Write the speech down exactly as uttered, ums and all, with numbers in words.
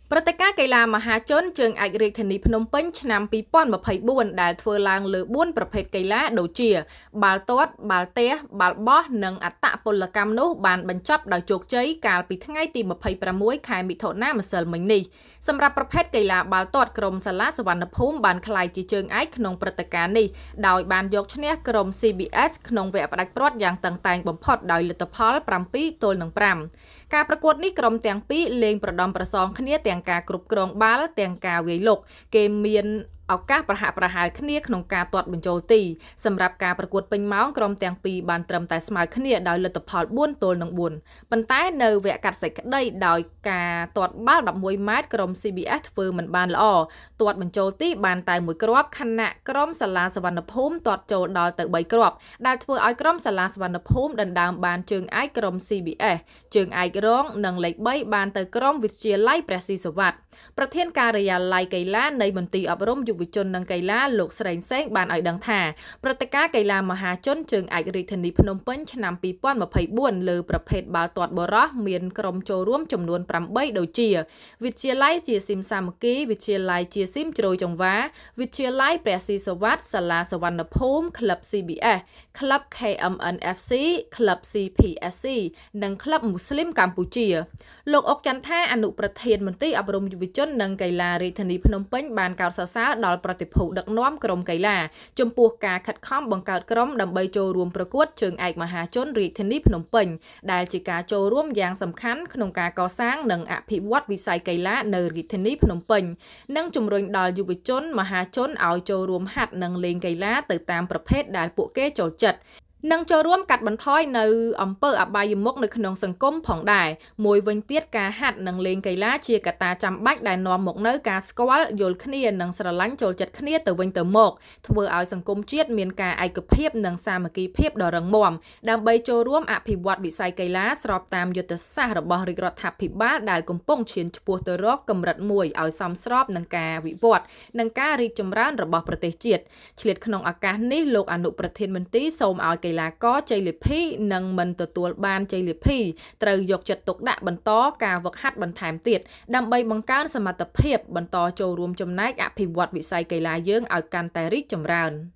ព្រឹត្តិការណ៍កីឡាមហាជនជើងឯករាជ្យធានីភ្នំពេញឆ្នាំពីរពាន់ម្ភៃបួនដែលធ្វើឡើងលើបួនប្រភេទកីឡាដូចជាបាល់ទាត់បាល់ទះបាល់បោះនិងអត្តពលកម្មនោះបានបញ្ចប់ដោយជោគជ័យកាលពីថ្ងៃទីម្ភៃប្រាំមួយខែមិថុនាម្សិលមិញនេះសម្រាប់ប្រភេទកីឡាបាល់ទាត់ក្រុមសាលាសុវណ្ណភូមិបានក្លាយជាជើងឯកក្នុងព្រឹត្តិការណ៍នេះដោយបានយកឈ្នះក្រុម C B S ក្នុងវគ្គផ្ដាច់ព្រាត់យ៉ាងតឹងតែងបំផុតដោយលទ្ធផលប្រាំពីរទល់នឹងប្រាំការប្រកួតនេះក្រុមទាំងពីរលេងប្រដំប្រសងគ្នាទាំងការគ្រប់គ្រងបាល់ទាំងការវាយលុកគេមានឱកាសប្រហាក់ប្រហែលគ្នាក្នុងការទាត់បញ្ចូលទីសម្រាប់ការប្រកួតពេញម៉ោងក្រុមទាំងពីរបានត្រឹមតែស្មើគ្នាដោយលទ្ធផលបួនទល់នឹងបួនប៉ុន្តែនៅវគ្គកាត់សេចក្តីដោយការទាត់បាល់ដប់មួយម៉ែត្រក្រុម C B S ធ្វើមិនបានល្អទាត់បញ្ចូលទីបានតែមួយគ្រាប់ខណៈក្រុមសាលាសុវណ្ណភូមិទាត់ចូលដល់ទៅបីគ្រាប់ដែលធ្វើឲ្យក្រុមសាលាសុវណ្ណភូមិដណ្ដើមបានជើងឯកក្រុម C B S ជើងឯករងនិងលេខបីបានទៅក្រុមវិទ្យាល័យព្រះស៊ីសុវត្ថិប្រធានការិយាល័យកីឡានៃមន្ទីរអប់រំយុវជននិងកីឡាលោកស្រីសេងបានឲ្យដឹងថាព្រឹត្តិការណ៍កីឡាមហាជនជើងឯករាជ្យធានីភ្នំពេញឆ្នាំពីរពាន់ម្ភៃបួនលើប្រភេទបាល់ទាត់បុរសមានក្រុមចូលរួមចំនួនប្រាំបីដូចជាវិទ្យាល័យជាស៊ីមសាមគ្គីវិទ្យាល័យជាស៊ីមជ្រោយចង្វាវិទ្យាល័យព្រះស៊ីសុវត្ថិសាលាសុវណ្ណភូមិក្លឹប C B S ក្លឹប K M N F C ក្លឹប C P S C និងក្លឹបមូស្លីមកម្ពុជាលោកអុកចន្ទថាអនុប្រធានមន្ទីរអប់រំយុវជននិងកីឡារាជធានីភ្នំពេញបានកោតសរសើរដល់ប្រតិភូដឹកនាំក្រុមកីឡាចំពោះការខិតខំបង្កើតក្រុមដើម្បីចូលរួមប្រកួតជើងឯកមហាជនរាជធានីភ្នំពេញដែលជាការចូលរួមយ៉ាងសំខាន់ក្នុងការកសាងនិងអភិវឌ្ឍវិស័យកីឡានៅរាជធានីភ្នំពេញនិងជំរុញដល់យុវជនមហាជនឲ្យចូលរួមហាត់និងលេងកីឡាទៅតាមប្រភេទដែលពួកគេចូលចិត្តនិងចូលរួមកាត់បន្ថយនៅអំពើអបាយមុខនៅក្នុងសង្គមផងដែរមួយវិញទៀតការហាត់និងលេងកីឡាជាកត្តាចាំបាច់ដែលនាំមកនៅការស្គាល់យល់គ្នានិងស្រឡាញ់ចូលចិត្តគ្នាទៅវិញទៅមកធ្វើឲ្យសង្គមជាតិមានការឯកភាពនិងសាមគ្គីភាពដ៏រឹងមាំដើម្បីចូលរួមអភិវឌ្ឍវិស័យកីឡាស្របតាមយុទ្ធសាស្ត្ររបស់រាជរដ្ឋាភិបាលដែលកំពុងឈានឆ្ពោះទៅរកកម្រិតមួយឲ្យសមស្របនឹងការវិវត្តនិងការរីកចម្រើនរបស់ប្រទេសជាតិឆ្លៀតក្នុងឱកាសនេះលោកអនុប្រធានមន្ទីរសូមឲ្យកីឡាករជ័យលាភីនិងមិនទទួលបានជ័យលាភីត្រូវយកចិត្តទុកដាក់បន្តការហ្វឹកហាត់បន្ថែមទៀតដើម្បីបង្កើនសមត្ថភាពបន្តចូលរួមចំណែកអភិវឌ្ឍវិស័យកីឡាយើងឲ្យកាន់តែរីកចម្រើន។